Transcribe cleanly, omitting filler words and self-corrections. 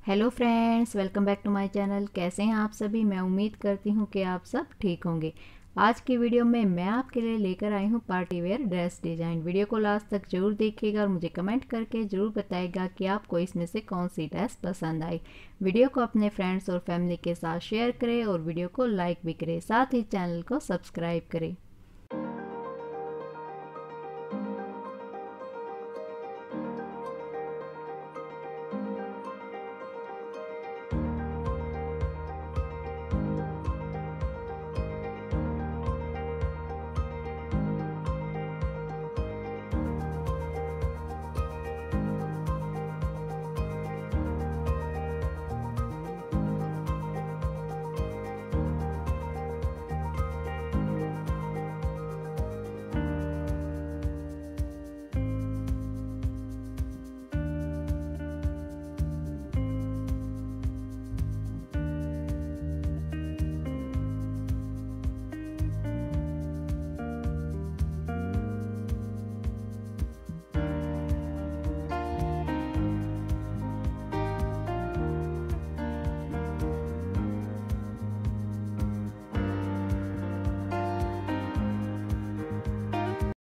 Hello friends, welcome back to my channel. कैसे हैं आप सभी? मैं उम्मीद करती हूं कि आप सब ठीक होंगे। आज की वीडियो में मैं आपके लिए लेकर आई हूं party wear dress design. Video को लास्ट तक जरूर देखिएगा और मुझे कमेंट करके ज़रूर बताइएगा कि आपको इसमें से कौन सी ड्रेस पसंद आई। वीडियो को अपने फ्रेंड्स और फैमिली के साथ शेयर करें और वीडियो को लाइक भी करें, साथ ही चैनल को सब्सक्राइब करें।